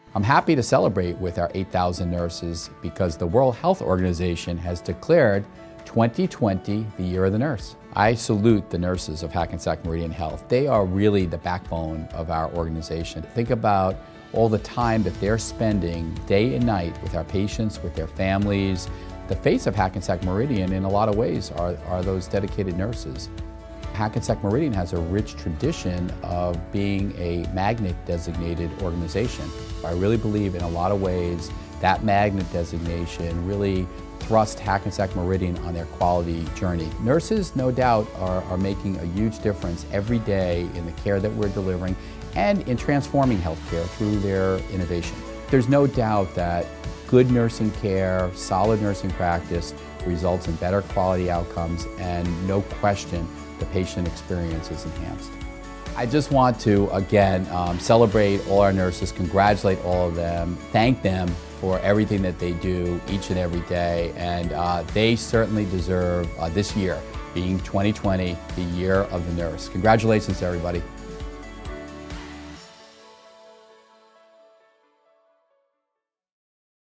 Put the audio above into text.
I'm happy to celebrate with our 8,000 nurses because the World Health Organization has declared 2020 the Year of the Nurse. I salute the nurses of Hackensack Meridian Health. They are really the backbone of our organization. Think about all the time that they're spending day and night with our patients, with their families. The face of Hackensack Meridian in a lot of ways are those dedicated nurses. Hackensack Meridian has a rich tradition of being a magnet designated organization. I really believe in a lot of ways that magnet designation really thrust Hackensack Meridian on their quality journey. Nurses, no doubt, are making a huge difference every day in the care that we're delivering and in transforming healthcare through their innovation. There's no doubt that good nursing care, solid nursing practice results in better quality outcomes, and no question the patient experience is enhanced. I just want to, again, celebrate all our nurses, congratulate all of them, thank them for everything that they do each and every day, and they certainly deserve this year, being 2020, the Year of the Nurse. Congratulations, everybody.